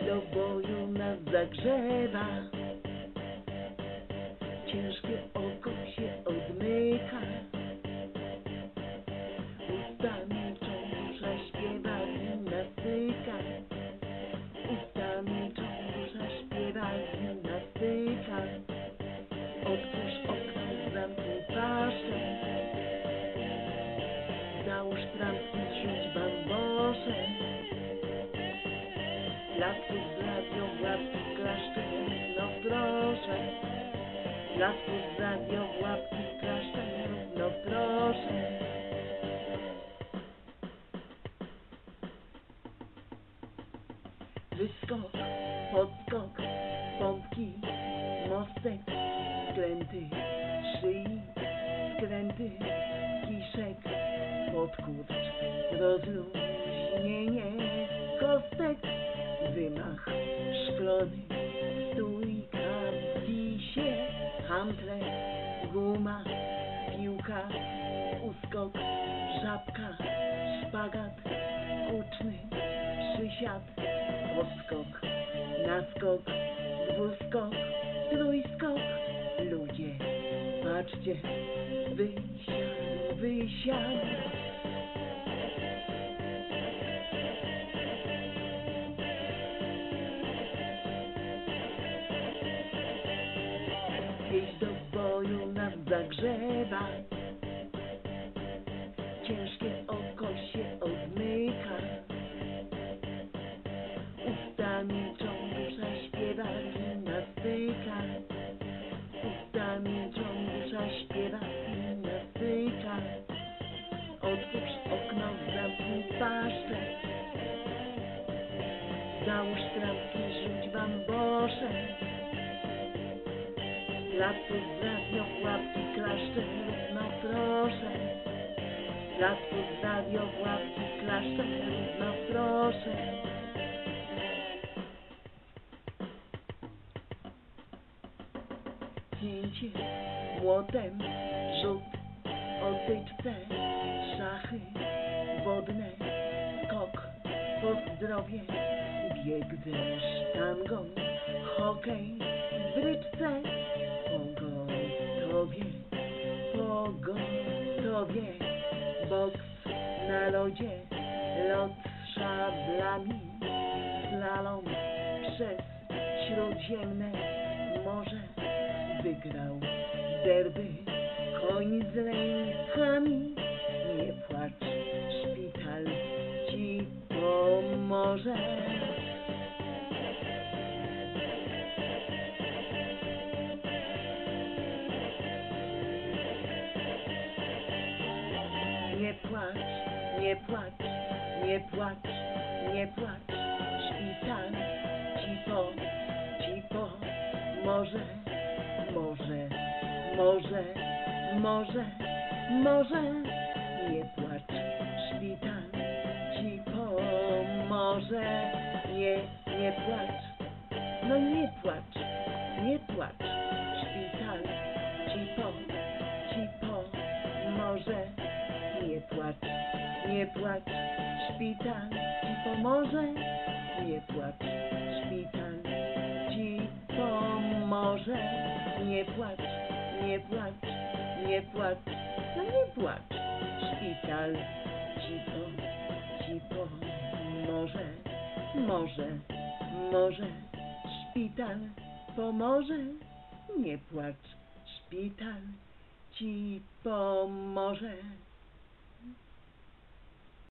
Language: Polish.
do boju nas zagrzewa, ciężkie oko się odmyka, ustami dusza śpiewa i nastyka, ustami dusza śpiewa i nastyka. Otwórz okno, zamknij paszczę, załóż trampki, zrzuć bambosze. Laptop, radio, łapki, klaszcze, no proszę. Laptop, radio, łapki, klaszcze, no proszę. Wyskok, podskok, pompki, mostek, skręty, szyi, skręty, kiszek, podkurcz, rozluźnienie kostek, wymach szklony, stójka, wisie, hantle, guma, piłka, uskok, żabka, szpagat, kuczny, przysiad, podskok, naskok, dwuskok, trójskok. Ludzie, patrzcie, wysiad, wysiad. Wieś do boju nas zagrzewa, ciężkie oko się odmyka, ustami dusza śpiewa i nastyka, ustami dusza śpiewa i nastyka. Otwórz okno, zamknij paszczę, załóż trampki, rzuć bambosze. Laptop, radio, łapki, klaszcze, no proszę. Laptop, radio, łapki, klaszcze, no proszę. Cięcie, młotem, rzut, odtyczce, szachy, wodne, skok, po zdrowie, bieg ze sztangą, hokej, w bryczce, pogotowie, boks na lodzie, lot z szablami, slalom przez śródziemne morze, wygrał derby, koń z rękami, nie płacz, szpital ci pomoże. Nie płacz, nie płacz, nie płacz, nie płacz, szpital ci pomoże, może, nie płacz, szpital ci pomoże, nie płacz, no nie płacz, szpital ci pomoże. Nie płacz, szpital ci pomoże. Nie płacz, szpital ci pomoże. Nie płacz, no nie płacz, szpital ci pomoże. Może, szpital pomoże. Nie płacz, szpital ci pomoże.